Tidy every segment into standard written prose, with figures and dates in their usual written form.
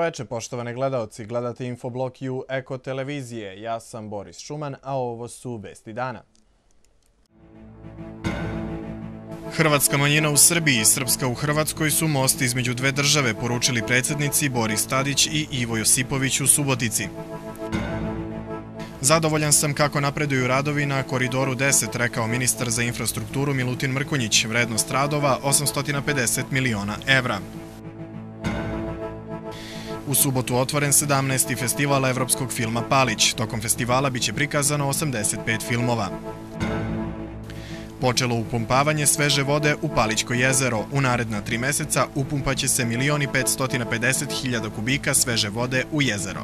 veče, poštovane gledaoci. Gledate Infoblog U Eko televizije. Ja sam Boris Šuman, a ovo su vesti dana. Hrvatska manjina u Srbiji i srpska u Hrvatskoj su most između dve države, poručili predsjednici Boris Tadić i Ivo Josipović u Subotici. Zadovoljan sam kako napreduju radovi na Koridoru 10, rekao ministar za infrastrukturu Milutin Mrkonjić. Vrednost radova 850 miliona evra. U subotu otvoren 17. festival evropskog filma Palić. Tokom festivala biće prikazano 85 filmova. Počelo upumpavanje sveže vode u Palićko jezero. U naredna 3 meseca upumpaće se 1.550.000 kubika sveže vode u jezero.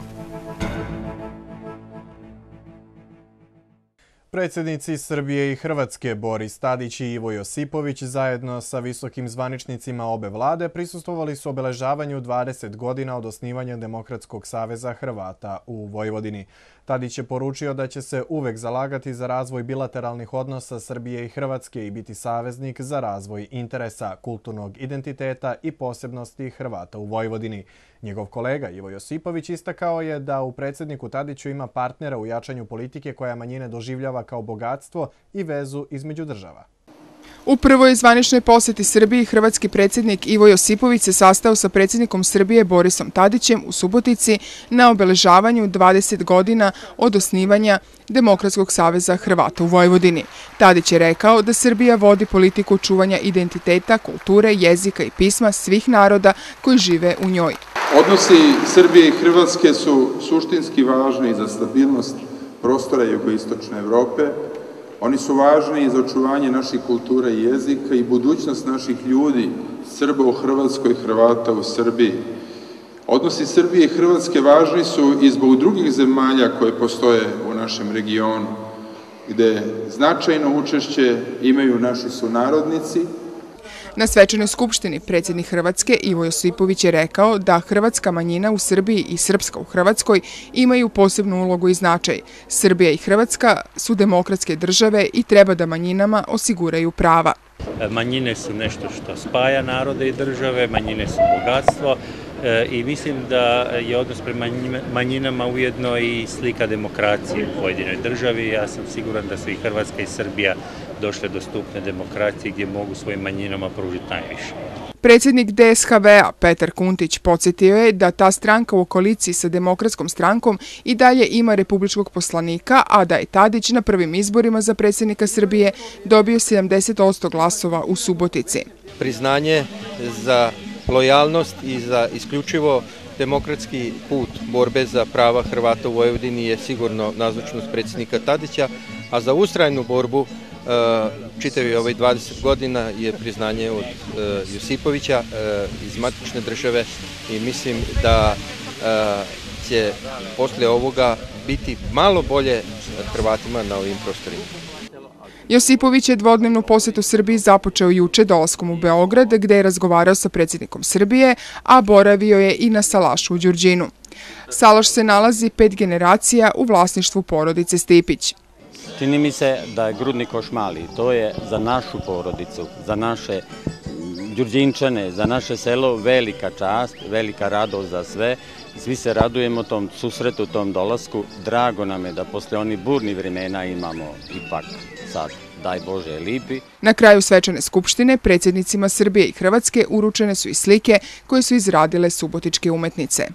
Predsjednici Srbije i Hrvatske Boris Tadić i Ivo Josipović zajedno sa visokim zvaničnicima obe vlade prisustvovali su obeležavanju 20 godina od osnivanja Demokratskog saveza Hrvata u Vojvodini. Tadić je poručio da će se uvek zalagati za razvoj bilateralnih odnosa Srbije i Hrvatske i biti saveznik za razvoj interesa, kulturnog identiteta i posebnosti Hrvata u Vojvodini. Njegov kolega Ivo Josipović istakao je da u predsjedniku Tadiću ima partnera u jačanju politike koja manjine doživljava kao bogatstvo i vezu između država. U prvoj zvaničnoj posjeti Srbiji hrvatski predsjednik Ivo Josipović se sastao sa predsjednikom Srbije Borisom Tadićem u Subotici na obeležavanju 20 godina od osnivanja Demokratskog saveza Hrvata u Vojvodini. Tadić je rekao da Srbija vodi politiku čuvanja identiteta, kulture, jezika i pisma svih naroda koji žive u njoj. Odnosi Srbije i Hrvatske su suštinski važni za stabilnost prostora jugoistočne Evrope. Oni su važni i za očuvanje naših kultura i jezika i budućnost naših ljudi, Srba u Hrvatskoj, Hrvata u Srbiji. Odnosi Srbije i Hrvatske važni su i zbog drugih zemalja koje postoje u našem regionu, gde značajno učešće imaju naši sunarodnici. Na svečanoj skupštini predsjednik Hrvatske Ivo Josipović je rekao da hrvatska manjina u Srbiji i srpska u Hrvatskoj imaju posebnu ulogu i značaj. Srbija i Hrvatska su demokratske države i treba da manjinama osiguraju prava. Manjine su nešto što spaja narode i države, manjine su bogatstvo i mislim da je odnos prema manjinama ujedno i slika demokracije u pojedinoj državi. Ja sam siguran da su i Hrvatska i Srbija došle do stupne demokracije gdje mogu svojim manjinama pružiti najviše. Predsjednik DSHV-a Petar Kuntić podsjetio je da ta stranka u koaliciji sa Demokratskom strankom i dalje ima republičkog poslanika, a da je Tadić na prvim izborima za predsjednika Srbije dobio 70% glasova u Subotici. Priznanje za lojalnost i za isključivo demokratski put borbe za prava Hrvata u Vojvodini je sigurno nazočnost predsjednika Tadića, a za ustrajnu borbu čitavi ovih 20 godina je priznanje od Josipovića iz matične države i mislim da će poslije ovoga biti malo bolje Hrvatima na ovim prostorima. Josipović je dvodnevnu posjetu Srbiji započeo juče dolaskom u Beograd, gde je razgovarao sa predsjednikom Srbije, a boravio je i na salašu u Đurđinu. Salaš se nalazi 5 generacija u vlasništvu porodice Stipić. Čini mi se da je grudni koš mali. To je za našu porodicu, za naše Đurđinčane, za naše selo velika čast, velika radost za sve. Svi se radujemo tom susretu, tom dolasku. Drago nam je da posle onih burnih vremena imamo ipak sad, daj Bože, lipi. Na kraju svečane skupštine predsjednicima Srbije i Hrvatske uručene su i slike koje su izradile subotičke umetnice.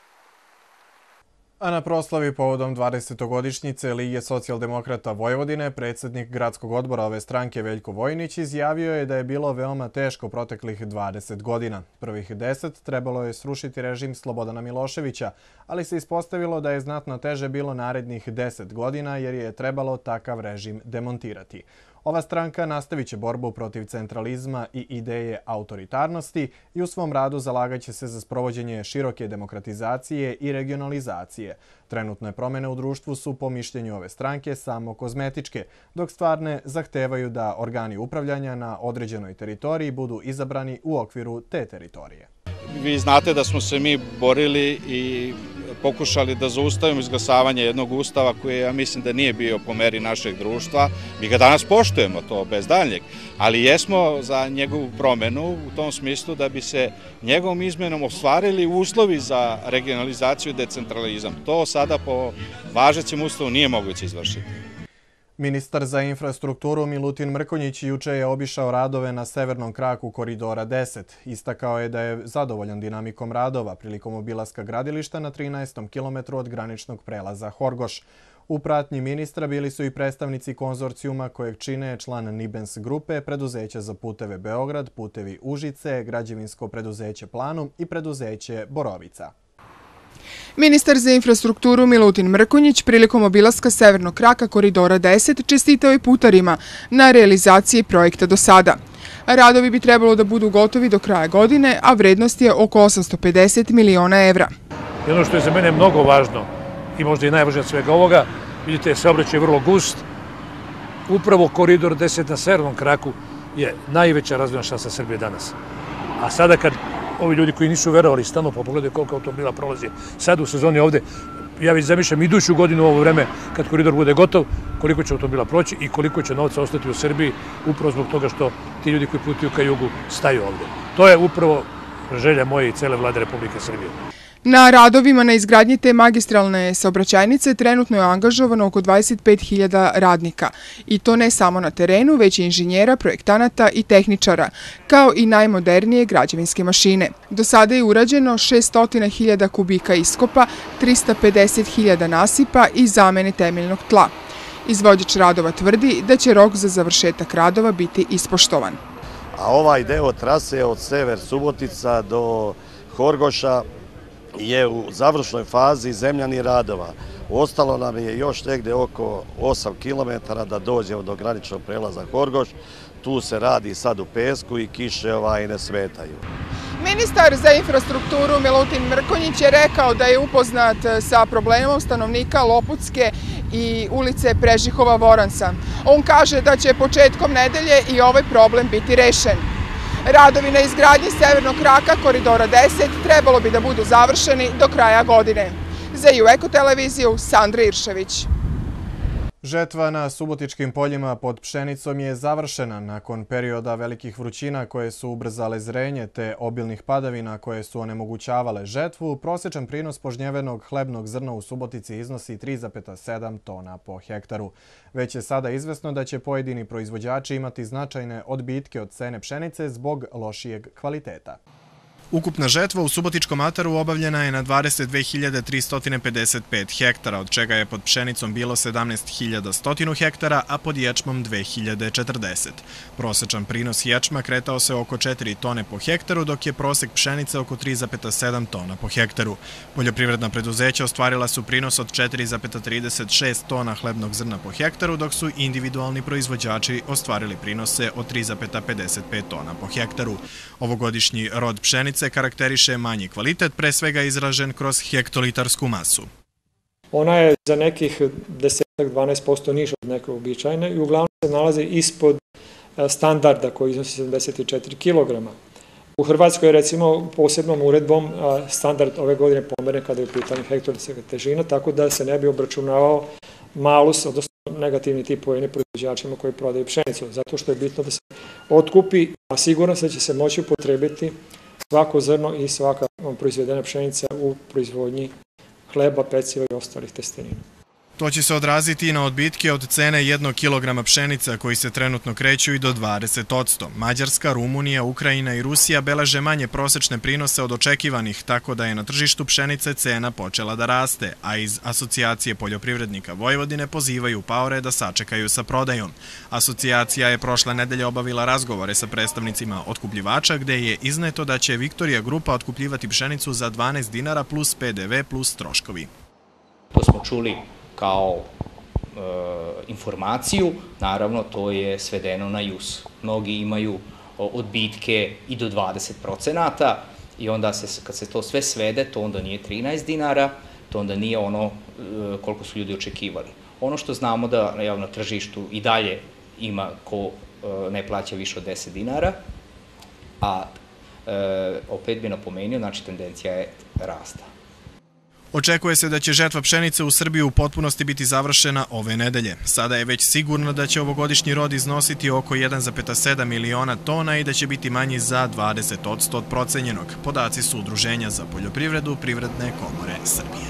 A na proslavi povodom 20-godišnjice Lige socijaldemokrata Vojvodine, predsjednik gradskog odbora ove stranke Veljko Vojnić izjavio je da je bilo veoma teško proteklih 20 godina. Prvih 10 trebalo je srušiti režim Slobodana Miloševića, ali se ispostavilo da je znatno teže bilo narednih 10 godina jer je trebalo takav režim demontirati. Ova stranka nastavit će borbu protiv centralizma i ideje autoritarnosti i u svom radu zalagaće se za sprovođenje široke demokratizacije i regionalizacije. Trenutne promjene u društvu su po mišljenju ove stranke samo kozmetičke, dok stvarne zahtevaju da organi upravljanja na određenoj teritoriji budu izabrani u okviru te teritorije. Vi znate da smo se mi borili i pokušali da zaustavimo izglasavanje jednog ustava koji ja mislim da nije bio po meri našeg društva. Mi ga danas poštujemo, to bez daljnjeg, ali jesmo za njegovu promenu u tom smislu da bi se njegovom izmenom ostvarili uslovi za regionalizaciju i decentralizam. To sada po važećem ustavu nije moguće izvršiti. Ministar za infrastrukturu Milutin Mrkonjić juče je obišao radove na severnom kraku koridora 10. Istakao je da je zadovoljan dinamikom radova prilikom obilaska gradilišta na 13. kilometru od graničnog prelaza Horgoš. U pratnji ministra bili su i predstavnici konzorcijuma kojeg čine član Nibens grupe, preduzeća za puteve Beograd, putevi Užice, građevinsko preduzeće Planum i preduzeće Borovica. Ministar za infrastrukturu Milutin Mrkonjić prilikom obilaska severnog kraka koridora 10 čestitao je putarima na realizaciji projekta do sada. Radovi bi trebalo da budu gotovi do kraja godine, a vrednost je oko 850 miliona evra. I ono što je za mene mnogo važno i možda i najvažnije od svega ovoga, vidite, saobraćaj je vrlo gust. Upravo koridor 10 na severnom kraku je najveća razvojna šansa Srbije danas. A sada kad ovi ljudi koji nisu verovali stanu pa pogledaju koliko automobila prolazi sad u sezoni ovde, ja već zamišljam iduću godinu u ovo vreme kad koridor bude gotov, koliko će automobila proći i koliko će novca ostati u Srbiji upravo zbog toga što ti ljudi koji putuju ka jugu staju ovde. To je upravo želja moje i cele vlade Republike Srbije. Na radovima na izgradnji te magistralne saobraćajnice trenutno je angažovano oko 25.000 radnika. I to ne samo na terenu, već i inženjera, projektanata i tehničara, kao i najmodernije građevinske mašine. Do sada je urađeno 600.000 kubika iskopa, 350.000 nasipa i zamene temeljnog tla. Izvođač radova tvrdi da će rok za završetak radova biti ispoštovan. A ovaj deo trase od sever Subotica do Horgoša je u završnoj fazi zemljanih radova. Ostalo nam je još negde oko 8 km da dođemo do graničnog prelaza Horgoš. Tu se radi sad u pesku i kiše ne smetaju. Ministar za infrastrukturu Milutin Mrkonjić je rekao da je upoznat sa problemom stanovnika Loputske i ulice Prežihova-Voransa. On kaže da će početkom nedelje i ovaj problem biti rešen. Radovi na izgradnji severnog kraka koridora 10 trebalo bi da budu završeni do kraja godine. Za Eko televiziju, Sandra Iršević. Žetva na subotičkim poljima pod pšenicom je završena nakon perioda velikih vrućina koje su ubrzale zrenje te obilnih padavina koje su onemogućavale žetvu. Prosječan prinos požnjevenog hlebnog zrna u Subotici iznosi 3,7 tona po hektaru. Već je sada izvesno da će pojedini proizvođači imati značajne odbitke od cene pšenice zbog lošijeg kvaliteta. Ukupna žetva u Subotičkom ataru obavljena je na 22.355 hektara, od čega je pod pšenicom bilo 17.100 hektara, a pod ječmom 2.040. Prosečan prinos ječma kretao se oko 4 tone po hektaru, dok je prosek pšenice oko 3,7 tona po hektaru. Poljoprivredna preduzeća ostvarila su prinos od 4,36 tona hlebnog zrna po hektaru, dok su individualni proizvođači ostvarili prinose od 3,55 tona po hektaru. Ovogodišnji rod pšenice karakteriše manji kvalitet, pre svega izražen kroz hektolitarsku masu. Ona je za nekih 10-12% niža od neke uobičajene i uglavnom se nalazi ispod standarda koji iznosi 74 kg. U Hrvatskoj je recimo posebnom uredbom standard ove godine pomeren kada je u pitanju hektolitarska težina, tako da se ne bi obračunavao malus, odnosno negativni tip poeni proizvođačima koji prodaju pšenicu, zato što je bitno da se otkupi, a sigurno se će se moći upotrebiti svako zrno i svaka proizvedena pšenica u proizvodnji hleba, peciva i ostalih testenina. To će se odraziti i na odbitke od cene 1 kg pšenica koji se trenutno kreću i do 20%. Mađarska, Rumunija, Ukrajina i Rusija beleže manje prosečne prinose od očekivanih, tako da je na tržištu pšenice cena počela da raste, a iz Asocijacije poljoprivrednika Vojvodine pozivaju paore da sačekaju sa prodajom. Asocijacija je prošle nedelje obavila razgovore sa predstavnicima otkupljivača, gde je izneto da će Viktorija grupa otkupljivati pšenicu za 12 dinara plus PDV plus troškovi. To smo čuli kao informaciju, naravno to je svedeno na JUS. Mnogi imaju odbitke i do 20% i onda kad se to sve svede, to onda nije 13 dinara, to onda nije ono koliko su ljudi očekivali. Ono što znamo da na tržištu i dalje ima ko ne plaća više od 10 dinara, a opet bi napomenuo, znači tendencija je rasta. Očekuje se da će žetva pšenice u Srbiji u potpunosti biti završena ove nedelje. Sada je već sigurno da će ovogodišnji rod iznositi oko 1,7 miliona tona i da će biti manji za 20% od procenjenog. Podaci su Udruženja za poljoprivredu Privredne komore Srbije.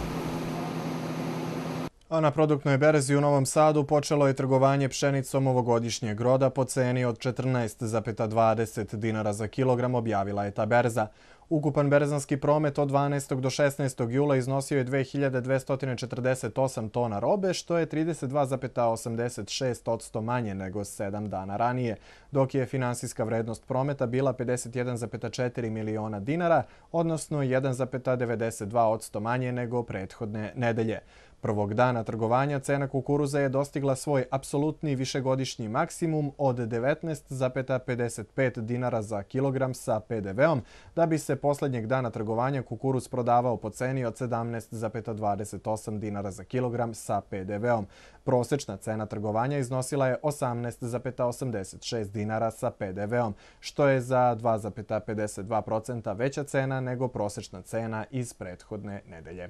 A na produktnoj berzi u Novom Sadu počelo je trgovanje pšenicom ovogodišnjeg roda po ceni od 14,20 dinara za kilogram, objavila je ta berza. Ukupan berzanski promet od 12. do 16. jula iznosio je 2248 tona robe, što je 32,86% manje nego 7 dana ranije, dok je finansijska vrednost prometa bila 51,4 miliona dinara, odnosno 1,92% manje nego prethodne nedelje. Prvog dana trgovanja cena kukuruza je dostigla svoj apsolutni višegodišnji maksimum od 19,55 dinara za kilogram sa PDV-om, da bi se posljednjeg dana trgovanja kukuruz prodavao po ceni od 17,28 dinara za kilogram sa PDV-om. Prosečna cena trgovanja iznosila je 18,86 dinara sa PDV-om, što je za 2,52% veća cena nego prosečna cena iz prethodne nedelje.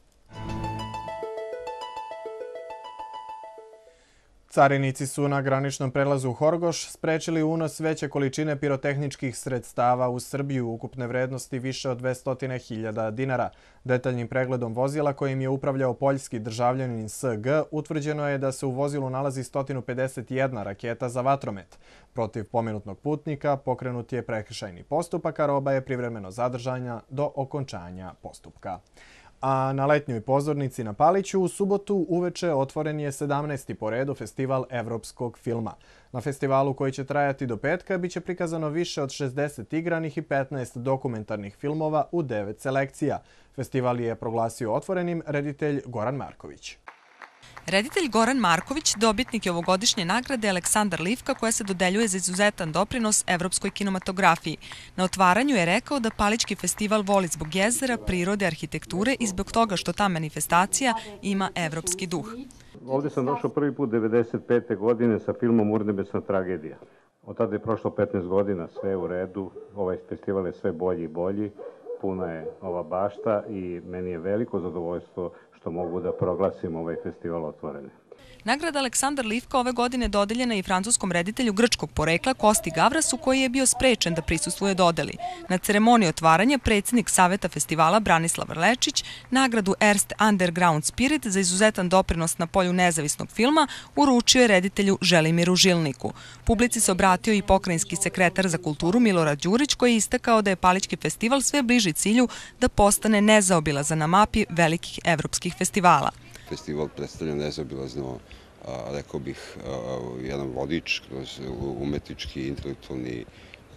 Carinici su na graničnom prelazu Horgoš sprečili unos veće količine pirotehničkih sredstava u Srbiju ukupne vrednosti više od 200.000 dinara. Detaljnim pregledom vozila kojim je upravljao poljski državljanin SG utvrđeno je da se u vozilu nalazi 151 raketa za vatromet. Protiv pomenutnog putnika pokrenut je prekršajni postupak, a roba je privremeno zadržana do okončanja postupka. A na letnjoj pozornici na Paliću u subotu uveče otvoren je 17. po redu festival evropskog filma. Na festivalu koji će trajati do petka biće prikazano više od 60 igranih i 15 dokumentarnih filmova u 9 selekcija. Festival je proglasio otvorenim reditelj Goran Marković. Reditelj Goran Marković dobitnik je ovogodišnje nagrade Aleksandar Livka koja se dodeljuje za izuzetan doprinos evropskoj kinematografiji. Na otvaranju je rekao da Palićki festival voli zbog jezera, prirode, arhitekture i zbog toga što ta manifestacija ima evropski duh. Ovdje sam došao prvi put 1995. godine sa filmom Urnebesna tragedija. Od tada je prošlo 15 godina, sve je u redu, ovaj festival je sve bolji i bolji, puna je ova bašta i meni je veliko zadovoljstvo što mogu da proglasim ovaj festival otvorenim. Nagrada Aleksandar Livka ove godine dodeljena i francuskom reditelju grčkog porekla Kosti Gavrasu koji je bio sprečen da prisustvuje dodeli. Na ceremoniji otvaranja predsjednik Saveta festivala Branislav Lečić nagradu Erst Underground Spirit za izuzetan doprinos na polju nezavisnog filma uručio je reditelju Želimiru Žilniku. Publici se obratio i pokrajinski sekretar za kulturu Milorad Đurić koji je istakao da je Palićki festival sve bliži cilju da postane nezaobilazan na mapi velikih evropskih festivala. Festival predstavlja nezaobilazno, rekao bih, jedan vodič kroz umetnički, intelektualni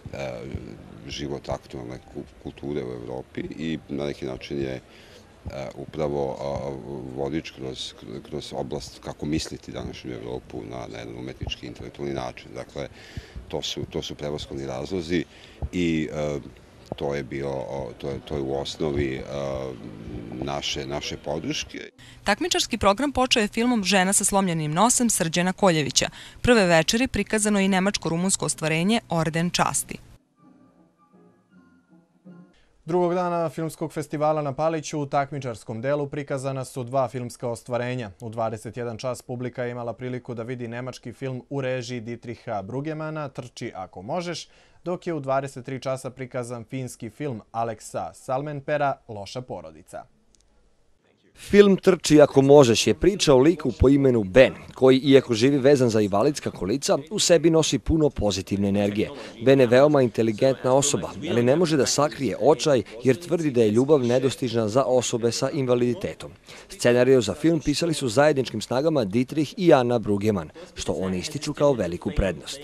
život aktualne kulture u Evropi i na neki način je upravo vodič kroz oblast kako misliti današnju Evropu na jedan umetnički, intelektualni način. Dakle, to su prevashodni razlozi i to je u osnovi naše podrške. Takmičarski program počeo je filmom Žena sa slomljenim nosem Srđana Koljevića. Prve večeri prikazano je i nemačko-rumunsko ostvarenje Orden časti. Drugog dana filmskog festivala na Paliću u takmičarskom delu prikazana su dva filmska ostvarenja. U 21 čas publika je imala priliku da vidi nemački film u režiji Dietricha Brueggemana Trči ako možeš, dok je u 23 časa prikazan finski film Aleksa Salmenpera Loša porodica. Film Trči ako možeš je priča o liku po imenu Ben, koji, iako živi vezan za invalidska kolica, u sebi nosi puno pozitivne energije. Ben je veoma inteligentna osoba, ali ne može da sakrije očaj jer tvrdi da je ljubav nedostižna za osobe sa invaliditetom. Scenariju za film pisali su zajedničkim snagama Dietrich i Anna Brueggemann, što oni ističu kao veliku prednost.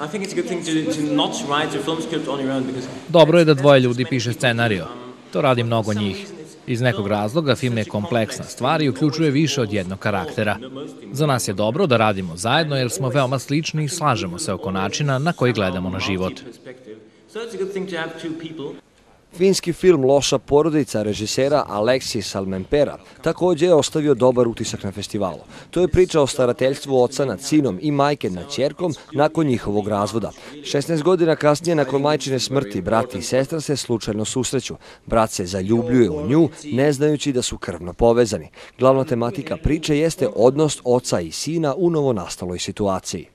Dobro je da dvoje ljudi piše scenariju. To radi mnogo njih. Iz nekog razloga film je kompleksna stvar i uključuje više od jednog karaktera. Za nas je dobro da radimo zajedno jer smo veoma slični i slažemo se oko načina na koji gledamo na život. Finski film Loša porodica režisera Aleksi Salmenpera također je ostavio dobar utisak na festivalu. To je priča o starateljstvu oca nad sinom i majke nad ćerkom nakon njihovog razvoda. 16 godina kasnije, nakon majčine smrti, brat i sestra se slučajno susreću. Brat se zaljubljuje u nju, ne znajući da su krvno povezani. Glavna tematika priče jeste odnos oca i sina u novonastaloj situaciji.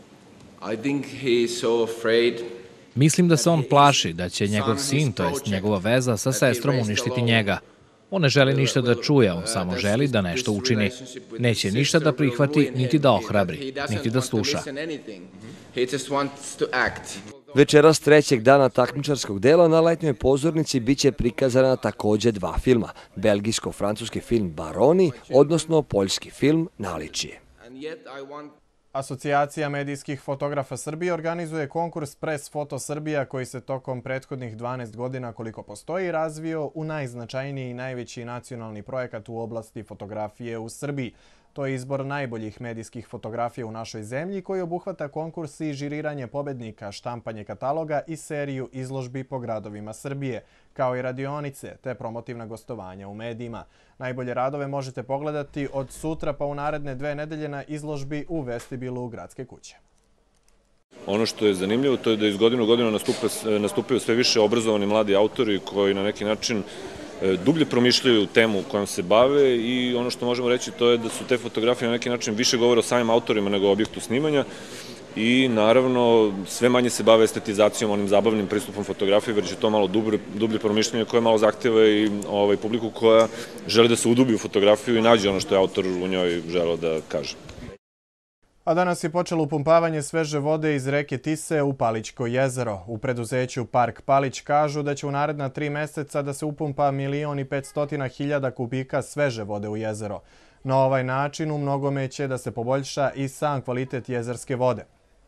Mislim da se on plaši da će njegov sin, to jest njegova veza sa sestrom, uništiti njega. On ne želi ništa da čuje, on samo želi da nešto učini. Neće ništa da prihvati, niti da ohrabri, niti da sluša. Večeras trećeg dana takmičarskog dela na letnjoj pozornici biće prikazana također dva filma. Belgijsko-francuski film Baroni, odnosno poljski film Naličije. Asocijacija medijskih fotografa Srbije organizuje konkurs Press Foto Srbija koji se tokom prethodnih 12 godina koliko postoji razvio u najznačajniji i najveći nacionalni projekat u oblasti fotografije u Srbiji. To je izbor najboljih medijskih fotografija u našoj zemlji koji obuhvata konkurs i žiriranje pobednika, štampanje kataloga i seriju izložbi po gradovima Srbije, kao i radionice te promotivna gostovanja u medijima. Najbolje radove možete pogledati od sutra pa u naredne 2 nedelje na izložbi u vestibilu Gradske kuće. Ono što je zanimljivo to je da iz godine u godinu nastupaju sve više obrazovani mladi autori koji na neki način dublje promišljaju temu kojom se bave i ono što možemo reći to je da su te fotografije na neki način više govore o samim autorima nego o objektu snimanja i naravno sve manje se bave estetizacijom, onim zabavnim pristupom fotografije, već je to malo dublje promišljanje koje malo zahteva i publiku koja želi da se udubi u fotografiju i nađe ono što je autor u njoj želeo da kaže. A danas je počelo upumpavanje sveže vode iz reke Tise u Palićko jezero. U preduzeću Park Palić kažu da će u naredna 3 meseca da se upumpa 1.500.000 kubika sveže vode u jezero. Na ovaj način u mnogome će da se poboljša i sam kvalitet jezerske vode.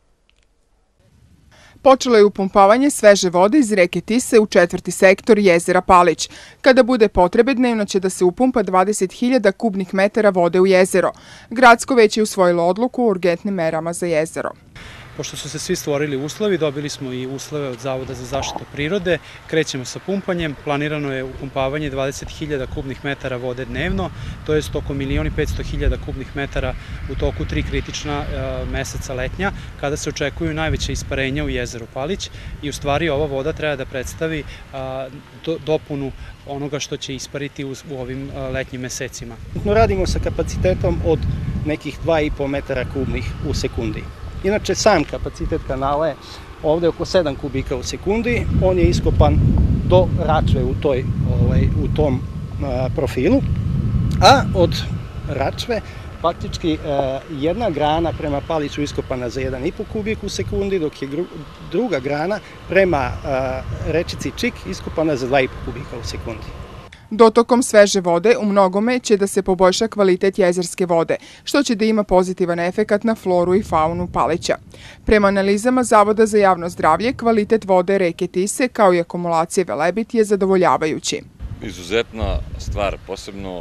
Počelo je upumpavanje sveže vode iz reke Tise u 4. sektor jezera Palić. Kada bude potrebe, dnevno će da se upumpa 20.000 kubnih metara vode u jezero. Gradsko veće je usvojilo odluku o urgentnim merama za jezero. Pošto su se svi stvorili uslovi, dobili smo i uslove od Zavoda za zaštitu prirode, krećemo sa pumpanjem, planirano je upumpavanje 20.000 kubnih metara vode dnevno, to je oko 1.500.000 kubnih metara u toku 3 kritična meseca letnja, kada se očekuju najveće isparenja u jezeru Palić i u stvari ova voda treba da predstavi dopunu onoga što će ispariti u ovim letnjim mesecima. Radimo sa kapacitetom od nekih 2,5 metara kubnih u sekundi. Inače, sam kapacitet kanala je ovdje oko 7 kubika u sekundi. On je iskopan do Račve u tom profilu. A od Račve faktički jedna grana prema Paliću iskopana za 1,5 kubik u sekundi, dok je druga grana prema rečici Čik iskopana za 2,5 kubika u sekundi. Dotokom sveže vode u mnogome će da se poboljša kvalitet jezerske vode, što će da ima pozitivan efekat na floru i faunu Palića. Prema analizama Zavoda za javno zdravlje, kvalitet vode reke Tise kao i akumulacije Velebit je zadovoljavajući. Izuzetna stvar, posebno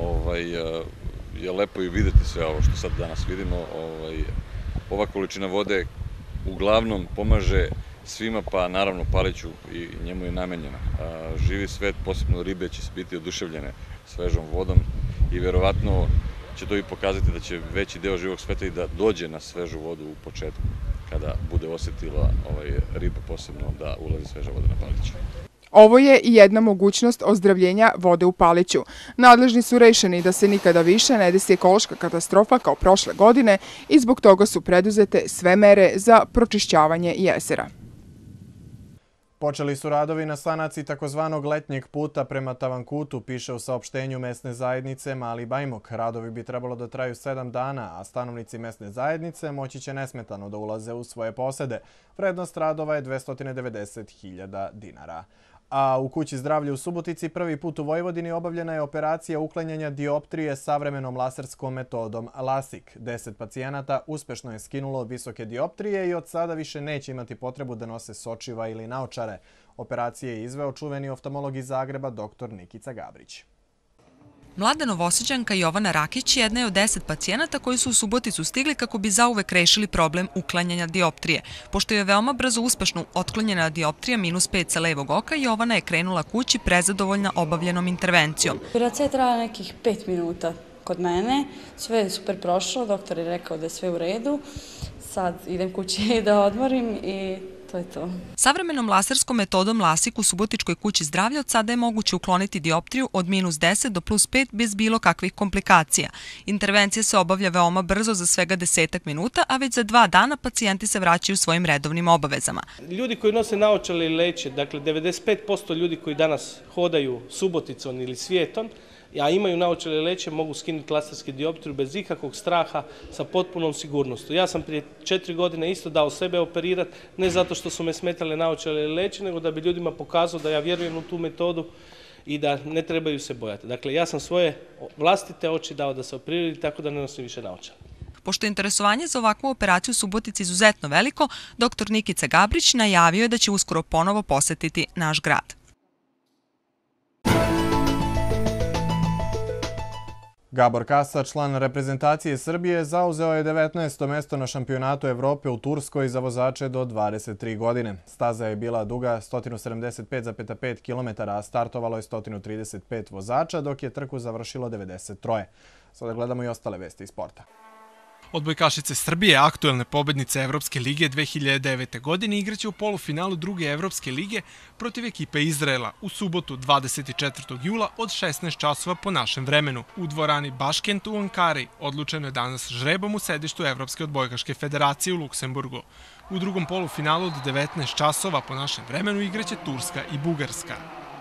je lepo i videti sve ovo što sad danas vidimo. Ova količina vode uglavnom pomaže svima, pa naravno Paliću i njemu je namenjena. Živi svet, posebno ribe, će biti oduševljene svežom vodom i verovatno će to i pokazati da će veći deo živog sveta i da dođe na svežu vodu u početku, kada bude osetila riba posebno da ulazi sveža voda na Paliću. Ovo je i jedna mogućnost ozdravljenja vode u Paliću. Nadležni su rešeni da se nikada više ne desi ekološka katastrofa kao prošle godine i zbog toga su preduzete sve mere za pročišćavanje jezera. Počeli su radovi na sanaciji takozvanog letnjeg puta prema Tavankutu, piše u saopštenju mesne zajednice Mali Bajmok. Radovi bi trebalo da traju 7 dana, a stanovnici mesne zajednice moći će nesmetano da ulaze u svoje posede. Vrednost radova je 290.000 dinara. A u kući zdravlja u Subotici prvi put u Vojvodini obavljena je operacija uklanjanja dioptrije savremenom laserskom metodom LASIK. 10 pacijenata uspešno je skinulo visoke dioptrije i od sada više neće imati potrebu da nose sočiva ili naočare. Operacije je izveo čuveni oftalmolog iz Zagreba dr. Nikica Gabrić. Mlada Novosađanka Jovana Rakić jedna je od 10 pacijenata koji su u Suboticu stigli kako bi zauvek rešili problem uklanjanja dioptrije. Pošto je veoma brzo uspešno otklonjena dioptrija -5 sa levog oka, Jovana je krenula kući prezadovoljna obavljenom intervencijom. Operacija je trajala nekih 5 minuta kod mene, sve je super prošlo, doktor je rekao da je sve u redu. Sad idem kući da odmorim i to je to. Savremenom laserskom metodom LASIK u Subotičkoj kući zdravlja od sada je moguće ukloniti dioptriju od -10 do +5 bez bilo kakvih komplikacija. Intervencija se obavlja veoma brzo za svega 10 minuta, a već za 2 dana pacijenti se vraćaju svojim redovnim obavezama. Ljudi koji nose naočale i leče, dakle 95% ljudi koji danas hodaju Suboticom ili svijetom, a imaju naočale leće, mogu skinuti lasersku dioptriju bez ikakvog straha, sa potpunom sigurnošću. Ja sam prije 4 godine isto dao sebe operirati, ne zato što su me smetale naočale leće, nego da bi ljudima pokazao da ja vjerujem u tu metodu i da ne trebaju se bojati. Dakle, ja sam svoje vlastite oči dao da se operiraju, tako da ne nosim više naočale. Pošto je interesovanje za ovakvu operaciju u Subotici izuzetno veliko, dr. Nikica Gabrić najavio je da će uskoro ponovo posetiti naš grad. Gabor Kasa, član reprezentacije Srbije, zauzeo je 19. mesto na šampionatu Evrope u Turskoj za vozače do 23 godine. Staza je bila duga 175,5 km, a startovalo je 135 vozača, dok je trku završilo 93. Sada gledamo i ostale vesti iz sporta. Odbojkašice Srbije, aktuelne pobednice Evropske lige 2009. godine, igraće u polufinalu druge Evropske lige protiv ekipe Izraela u subotu 24. jula od 16 časova po našem vremenu. U dvorani Baškent u Ankari odlučeno je danas žrebom u sedištu Evropske odbojkaške federacije u Luksemburgu. U drugom polufinalu od 19 časova po našem vremenu igraće Turska i Bugarska.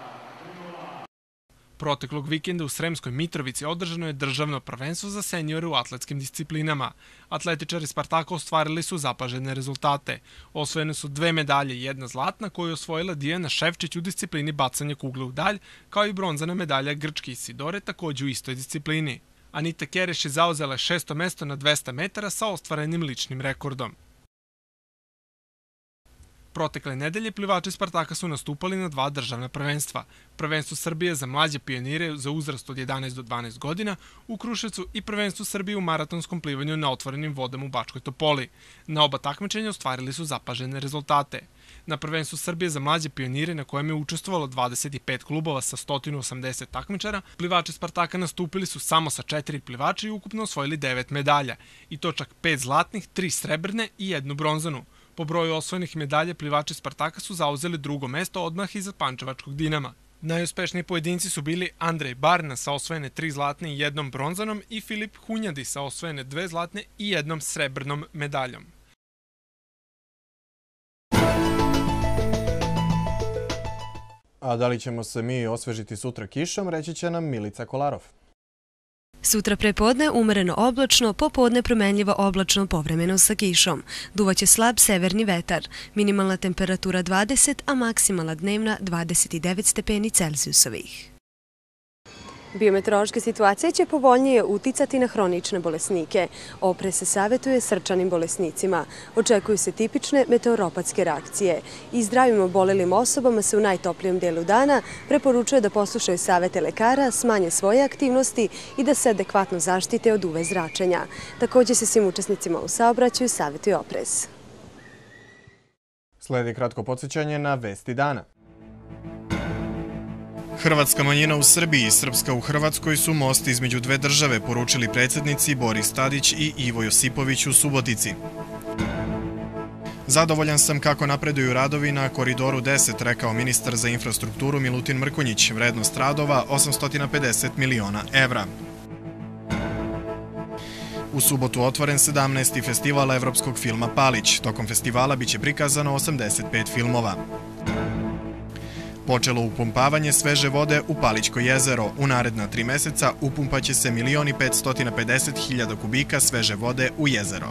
Proteklog vikenda u Sremskoj Mitrovici održano je državno prvenstvo za seniore u atletskim disciplinama. Atletičari Spartaka ostvarili su zapažene rezultate. Osvojene su 2 medalje i 1 zlatna koju je osvojila Dijana Ševčić u disciplini bacanja kugle u dalj, kao i bronzana medalja Grčke Isidore takođe u istoj disciplini. Anita Kereš je zauzela 6. mesto na 200 metara sa ostvarenim ličnim rekordom. Protekle nedelje plivači Spartaka su nastupali na 2 državna prvenstva. Prvenstvo Srbije za mlađe pionire za uzrast od 11 do 12 godina u Kruševcu i prvenstvo Srbije u maratonskom plivanju na otvorenim vodama u Bačkoj Topoli. Na oba takmičenja ostvarili su zapažene rezultate. Na prvenstvu Srbije za mlađe pionire, na kojem je učestvovalo 25 klubova sa 180 takmičara, plivači Spartaka nastupili su samo sa 4 plivača i ukupno osvojili 9 medalja, i to čak 5 zlatnih, 3 srebrne i 1 bronzanu. Po broju osvojenih medalja plivači Spartaka su zauzeli 2. mesto odmah iza Pančevačkog Dinama. Najuspešniji pojedinci su bili Andrej Barna sa osvojene 3 zlatne i 1 bronzanom i Filip Hunjadi sa osvojene 2 zlatne i 1 srebrnom medaljom. A da li ćemo se mi osvežiti sutra kišom, reći će nam Milica Kolarov. Sutra prepodne umereno oblačno, popodne promenljivo oblačno povremeno sa kišom. Duvaće slab severni vetar, minimalna temperatura 20, a maksimalna dnevna 29 stepeni Celzijusovih. Biometeorološka situacija će povoljnije uticati na hronične bolesnike. Oprez se savjetuje srčanim bolesnicima. Očekuju se tipične meteoropatske reakcije. I zdravim obolelim osobama se u najtoplijem delu dana preporučuje da poslušaju savjete lekara, smanje svoje aktivnosti i da se adekvatno zaštite od UV zračenja. Također se svim učesnicima u saobraćaju savjetuje oprez. Slijedi kratko podsjećanje na vesti dana. Hrvatska manjina u Srbiji i srpska u Hrvatskoj su most između 2 države, poručili predsjednici Boris Tadić i Ivo Josipović u Subotici. Zadovoljan sam kako napreduju radovi na Koridoru 10, rekao ministar za infrastrukturu Milutin Mrkonjić. Vrednost radova 850 miliona evra. U subotu otvoren 17. festival evropskog filma Palić. Tokom festivala biće prikazano 85 filmova. Počelo upumpavanje sveže vode u Palićko jezero. U naredna 3 meseca upumpaće se 1.550.000 kubika sveže vode u jezero.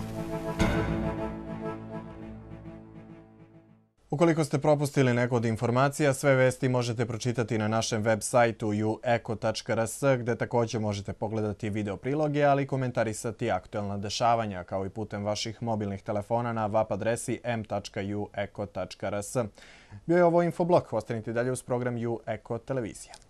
Ukoliko ste propustili neku od informacija, sve vesti možete pročitati na našem web sajtu ueko.rs, gde također možete pogledati video priloge, ali i komentarisati aktuelna dešavanja, kao i putem vaših mobilnih telefona na web adresi m.ueko.rs. Bio je ovo Infoblok. Ostanite dalje uz program Ueko televizija.